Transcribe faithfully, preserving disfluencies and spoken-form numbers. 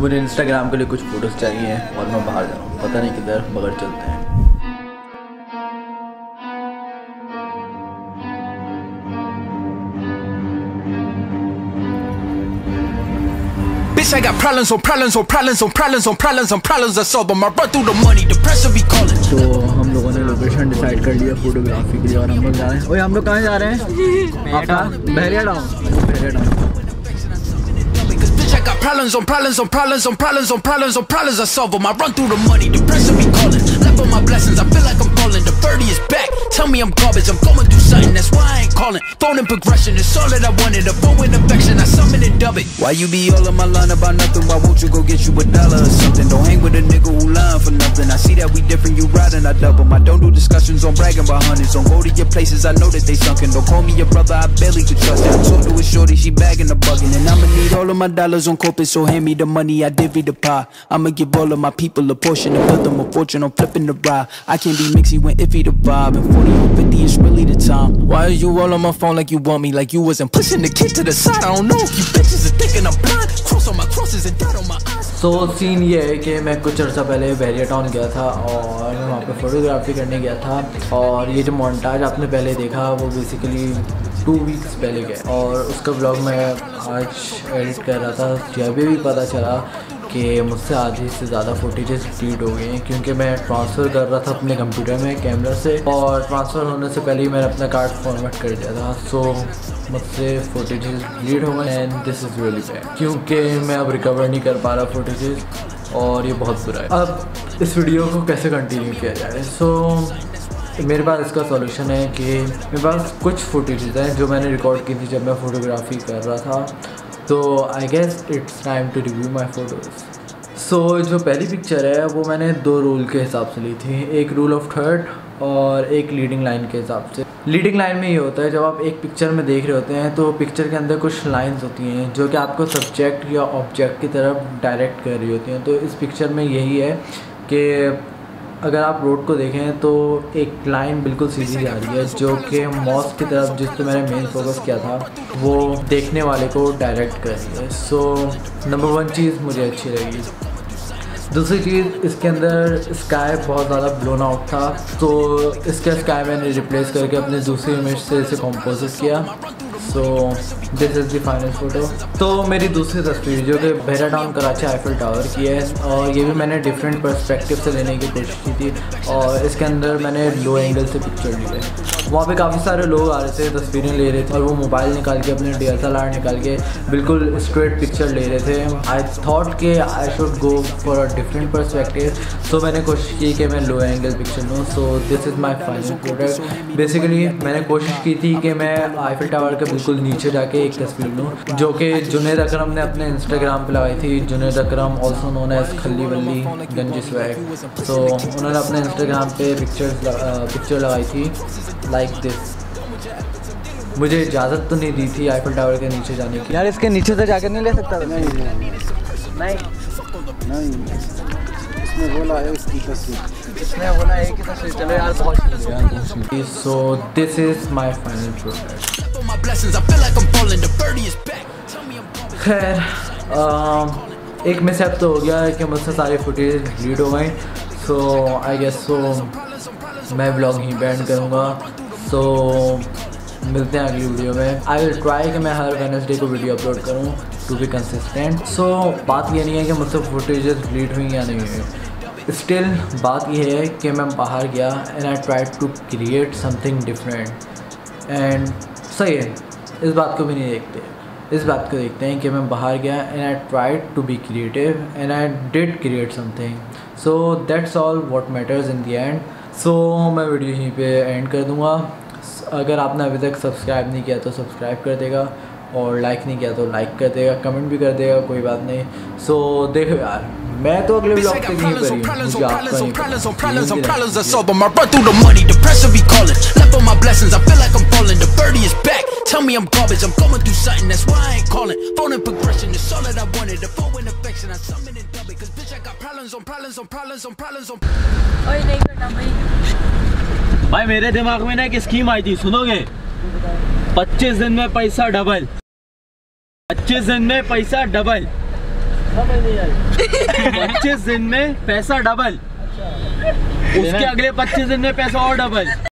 मुझे इंस्टाग्राम के लिए कुछ फ़ोटोज़ चाहिए और मैं बाहर जा रहा हूँ, पता नहीं किधर, मगर चलते हैं। I got problems on problems on problems on problems on problems on problems I solve them. I run through the money, the pressure be calling. तो हम लोगों ने लोकेशन डिसाइड कर लिया फोटोग्राफी के लिए और हम लोग जा रहे हैं। ओए हम लोग कहाँ जा रहे हैं? आपका Bahria town. Bahria town. I got problems on problems on problems on problems on problems on problems I solve them. I run through the money, the pressure be calling. Left on my blessings, I feel like I'm falling. The birdie is back. Tell me I'm garbage, I'm going through something. That's why I ain't calling. Phone in progression, it's all that I wanted. A bow in affection, I summon and dub it. Why you be all in my line about nothing? Why won't you go get you a dollar or something? Don't hang with a nigga who lying for nothing. I see that we different, you riding, I double. I don't do discussions on bragging about hundreds. Don't go to your places, I know that they sunken. Don't call me your brother, I barely could trust it. I talk to a shorty, she bagging the bugging. And I'ma need all of my dollars on corporate, so hand me the money, I divvy the pie. I'ma give all of my people a portion and build them a fortune. I'm flipping the ride. I can't be mixy when iffy the vibe. And forty or fifty is really the time. Why are you all on my phone like you want me? Like you wasn't pushing the kid to the side. I don't know if you bitches are thinking I'm blind. Cross on my crosses and dot on my eyes. So scene ये है कि मैं कुछ अर्सा पहले बहरिया town गया था और मैं वहाँ पे फ़ोटोग्राफी करने गया था। और ये जो मोन्टाज आपने पहले देखा वो बेसिकली टू वीक्स पहले गया और उसका ब्लॉग मैं आज एडिट कर रहा था। जब भी पता चला कि मुझसे आधी से ज़्यादा फुटेजेस डिलीट हो गई हैं क्योंकि मैं ट्रांसफ़र कर रहा था अपने कंप्यूटर में कैमरा से और ट्रांसफ़र होने से पहले ही मैंने अपना कार्ड फॉर्मेट कर दिया था। सो मुझसे फुटेजेस डिलीट हो गए and this is really bad क्योंकि मैं अब रिकवर नहीं कर पा रहा फुटेजेस और ये बहुत बुरा है। अब इस वीडियो को कैसे कंटिन्यू किया जाए? सो so, मेरे पास इसका सॉल्यूशन है कि मेरे पास कुछ फुटेजेस हैं जो मैंने रिकॉर्ड की थी जब मैं फ़ोटोग्राफी कर रहा था। तो I guess it's time to review my photos. So जो पहली पिक्चर है वो मैंने दो रूल के हिसाब से ली थी, एक रूल ऑफ थर्ड और एक लीडिंग लाइन के हिसाब से। लीडिंग लाइन में ये होता है जब आप एक पिक्चर में देख रहे होते हैं तो पिक्चर के अंदर कुछ लाइंस होती हैं जो कि आपको सब्जेक्ट या ऑब्जेक्ट की तरफ डायरेक्ट कर रही होती हैं। तो इस पिक्चर में यही है कि अगर आप रोड को देखें तो एक लाइन बिल्कुल सीधी जा रही है जो कि मॉस्क की तरफ जिस पे मैंने मेन फोकस किया था वो देखने वाले को डायरेक्ट कर रही है। सो नंबर वन चीज़ मुझे अच्छी लगी। दूसरी चीज़ इसके अंदर स्काई बहुत ज़्यादा ब्लोन आउट था तो इसका स्काई मैंने रिप्लेस करके अपने दूसरी इमेज से इसे कॉम्पोजिट किया। So this is the final photo. तो मेरी दूसरी तस्वीर जो कि Bahria town Karachi Eiffel tower की है और ये भी मैंने डिफरेंट पर्सपेक्टिव से लेने की कोशिश की थी और इसके अंदर मैंने लो एंगल से पिक्चर ली है। वहाँ पे काफ़ी सारे लोग आ रहे थे, तस्वीरें ले रहे थे और वो मोबाइल निकाल के अपने डी एस एल आर निकाल के बिल्कुल स्ट्रेट पिक्चर ले रहे थे। आई थॉट कि I should go for a different perspective, so मैंने कोशिश की कि मैं लो एंगल पिक्चर लूँ। So this is my final product. Basically मैंने कोशिश की थी कि मैं आईफिल टावर के बिल्कुल नीचे जाके एक तस्वीर लूँ जो कि जुनैद अकरम ने अपने इंस्टाग्राम पे लगाई थी। Junaid Akram also known as Khalli Walli गंजी स्वैग। सो उन्होंने अपने इंस्टाग्राम पे पिक्चर्स पिक्चर लगाई थी लाइक दिस। मुझे इजाज़त तो नहीं दी थी आईफिल टावर के नीचे जाने की। यार इसके नीचे से जाकर नहीं ले सकता? नहीं नहीं नहीं इसने बोला है इसकी तस्वीर, इसने बोला है कि तस्वीर चलो यार बहुत। So this is my final product. खैर एक मिसहैप तो हो गया है कि मुझसे सारी फुटेज डिलीट हो गई। सो आई गेस सो मैं ब्लॉग ही बैंड करूँगा। सो मिलते हैं अगली वीडियो में। आई विल ट्राई कि मैं हर वेडनेसडे को वीडियो अपलोड करूँ टू बी कंसिस्टेंट। सो बात ये नहीं है कि मुझसे फुटेजेस डिलीट हुई या नहीं हुई, स्टिल बात यह है कि मैं बाहर गया and I try to create something different and सही है। इस बात को भी नहीं देखते, इस बात को देखते हैं कि मैं बाहर गया and I tried to be creative and I did create something. So that's all what matters in the end. So मैं वीडियो यहीं पे एंड कर दूँगा। अगर आपने अभी तक सब्सक्राइब नहीं किया तो सब्सक्राइब कर देगा और लाइक नहीं किया तो लाइक कर देगा, कमेंट भी कर देगा, कोई बात नहीं। सो देखो यार मैं तो अगले ब्लॉग पे नहीं करी, मुझे आपका नहीं पता। Tell me I'm garbage, I'm going through something, that's why I ain't calling. Phone and progression, it's all that I wanted. The phone and affection, I summon and dub it. Cause bitch, I got problems on problems on problems on problems on. ओए नहीं करना भाई। भाई मेरे दिमाग में ना एक स्कीम आई थी, सुनोगे? पच्चीस दिन में पैसा डबल, पच्चीस दिन में पैसा डबल। समझ नहीं आई। पच्चीस दिन में पैसा डबल, उसके अगले पच्चीस दिन में पैसा और डबल।